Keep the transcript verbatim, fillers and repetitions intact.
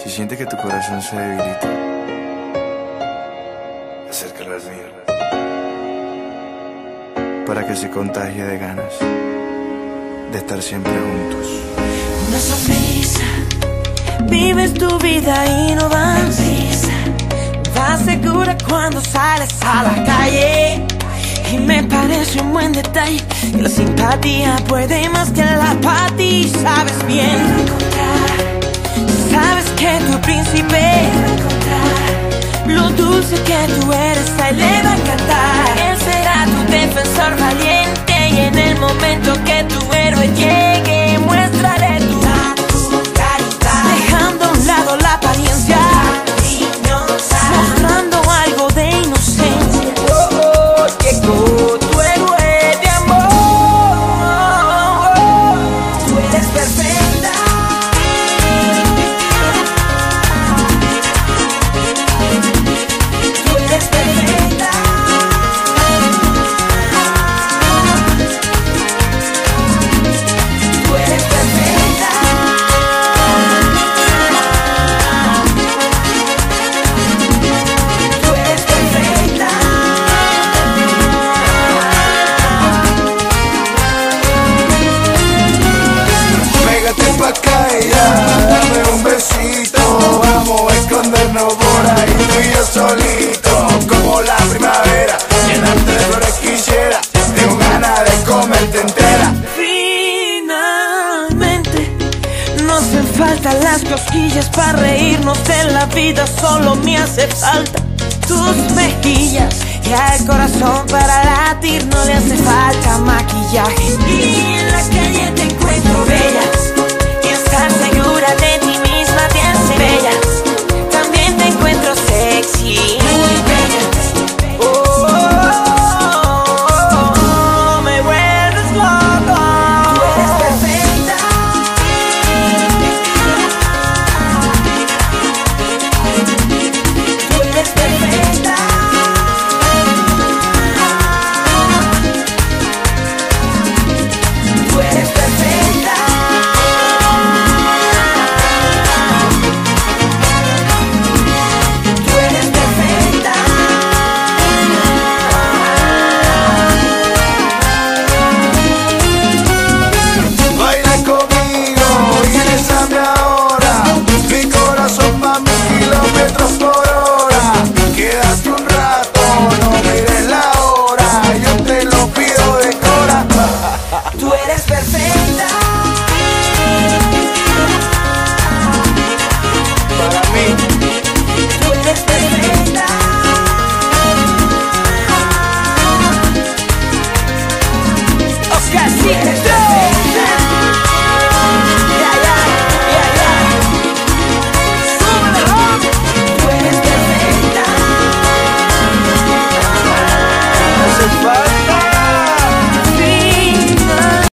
Si sientes que tu corazón se debilita, acércalo al mío, para que se contagie de ganas de estar siempre juntos. Una sonrisa, vives tu vida y no vas prisa. Vas segura cuando sales a la calle. Y me parece un buen detalle que la simpatía puede más que la apatía. Sabes bien encontrar, sabes que tu príncipe lo dulce que tú eres, a él le va a encantar. Él será tu defensor valiente y en el momento que tu héroe llegue, muéstrale tu caridad, dejando a un lado la apariencia, mostrando algo de inocencia. Oh, oh, llegó tu héroe de amor. Tú eres perfecta. Tú eres perfecta. Tú eres perfecta. Tú eres perfecta. Pégate pa' acá y ya, dame un besito. Vamos a escondernos por ahí, tú y yo solitos, como la primavera. Llenarte de flores quisiera, tengo ganas de comerte entera. Finalmente, no hacen falta las cosquillas para reírnos de la vida, solo me hace falta tus mejillas y al corazón para latir no le hace falta maquillaje. Y en la calle te encuentro bella,